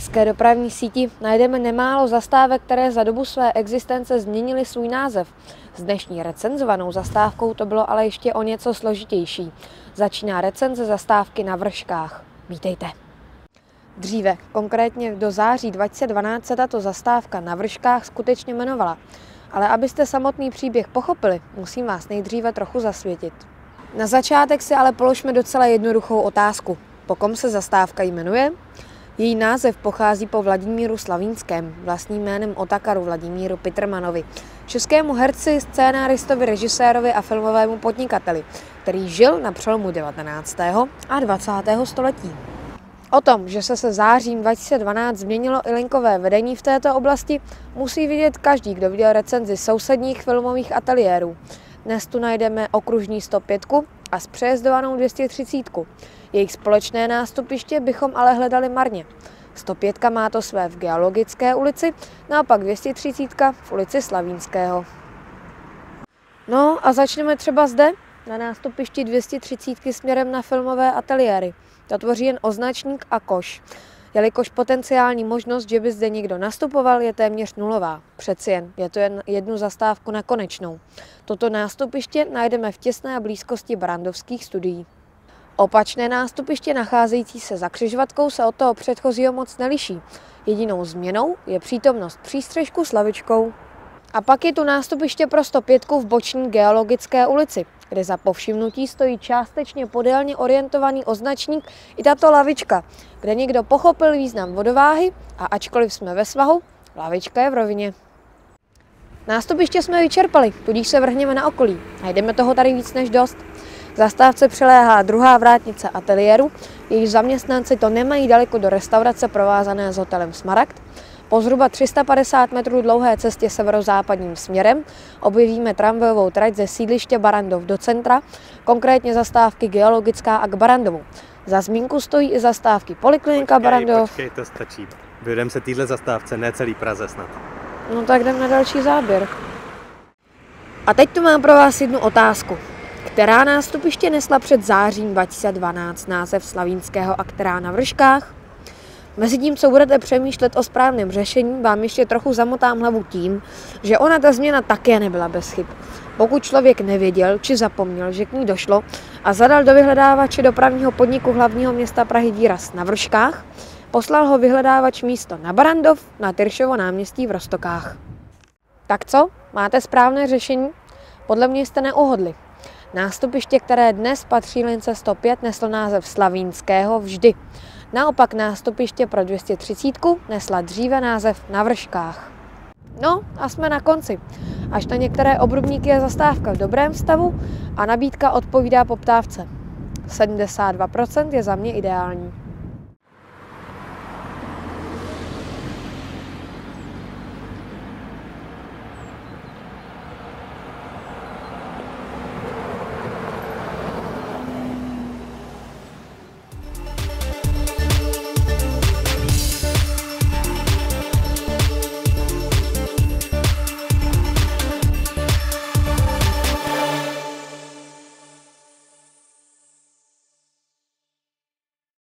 pražské dopravní síti najdeme nemálo zastávek, které za dobu své existence změnily svůj název. S dnešní recenzovanou zastávkou to bylo ale ještě o něco složitější. Začíná recenze zastávky na Vrškách. Vítejte. Dříve, konkrétně do září 2012, se tato zastávka na Vrškách skutečně jmenovala. Ale abyste samotný příběh pochopili, musím vás nejdříve trochu zasvětit. Na začátek si ale položme docela jednoduchou otázku. Po kom se zastávka jmenuje? Její název pochází po Vladimíru Slavínském, vlastním jménem Otakaru Vladimíru Pitrmanovi, českému herci, scénáristovi, režisérovi a filmovému podnikateli, který žil na přelomu 19. a 20. století. O tom, že se zářím 2012 změnilo i linkové vedení v této oblasti, musí vidět každý, kdo viděl recenzi sousedních filmových ateliérů. Dnes tu najdeme okružní 105 a zpřejezdovanou 230. Jejich společné nástupiště bychom ale hledali marně. 105 má to své v Geologické ulici, naopak 230 v ulici Slavínského. No a začneme třeba zde, na nástupišti 230 směrem na filmové ateliéry. To tvoří jen označník a koš. Jelikož potenciální možnost, že by zde někdo nastupoval, je téměř nulová. Přeci jen, je to jen jednu zastávku na konečnou. Toto nástupiště najdeme v těsné blízkosti Barrandovských studií. Opačné nástupiště nacházející se za křižovatkou se od toho předchozího moc neliší. Jedinou změnou je přítomnost přístřežku s lavičkou. A pak je tu nástupiště pro 105 v boční Geologické ulici, kde za povšimnutí stojí částečně podélně orientovaný označník i tato lavička, kde někdo pochopil význam vodováhy a ačkoliv jsme ve svahu, lavička je v rovině. Nástupiště jsme vyčerpali, tudíž se vrhněme na okolí. Najdeme toho tady víc než dost. K zastávce přiléhá druhá vrátnice ateliéru, jejíž zaměstnanci to nemají daleko do restaurace provázané s hotelem Smaragd. Po zhruba 350 metrů dlouhé cestě severozápadním směrem objevíme tramvajovou trať ze sídliště Barrandov do centra, konkrétně zastávky Geologická a k Barrandovu. Za zmínku stojí i zastávky Poliklinika Barrandov. Počkej, to stačí. Vyjdeme se téhle zastávce, ne celý Praze snad. No tak jdem na další záběr. A teď tu mám pro vás jednu otázku. Která nástupiště nesla před zářím 2012 název Slavínského a která na Vrškách? Mezitím, co budete přemýšlet o správném řešení, vám ještě trochu zamotám hlavu tím, že ona ta změna také nebyla bez chyb. Pokud člověk nevěděl či zapomněl, že k ní došlo a zadal do vyhledávače dopravního podniku hlavního města Prahy výraz na Vrškách, poslal ho vyhledávač místo na Barrandov na Tyršovo náměstí v Roztokách. Tak co? Máte správné řešení? Podle mě jste neuhodli. Nástupiště, které dnes patří lince 105, neslo název Slavínského vždy. Naopak nástupiště pro 230 nesla dříve název na Vrškách. No a jsme na konci. Až na některé obrubníky je zastávka v dobrém stavu a nabídka odpovídá poptávce. 72% je za mě ideální.